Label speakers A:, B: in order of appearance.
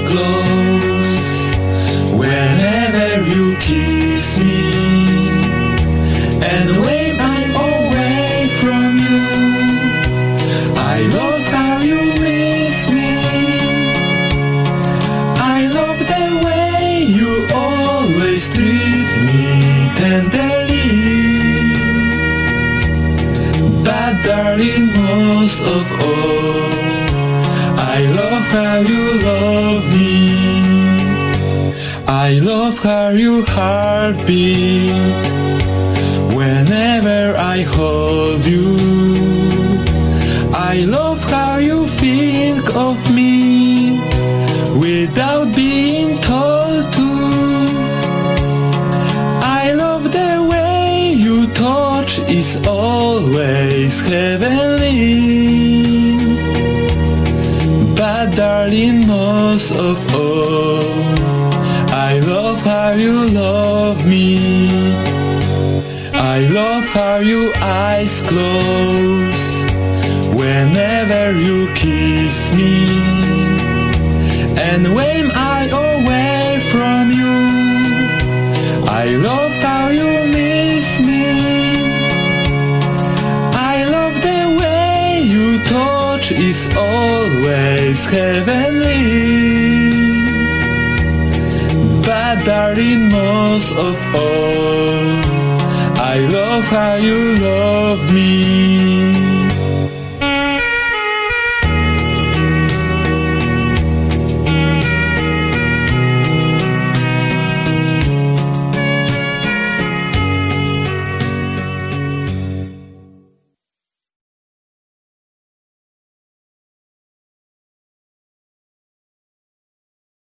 A: close whenever you kiss me. And when I'm away from you, I love how you miss me. I love the way you always treat me tenderly. But darling, most of all, I love how you love me. I love how your heart beat whenever I hold you. I love how you think of me without being told to. I love the way you touch is always heavenly. But darling, most of all, I love how you love me. I love how your eyes close whenever you kiss me. And when I'm away from you, I love how you miss me. I love the way you touch is always heavenly. But darling, most of all, I love how you love me.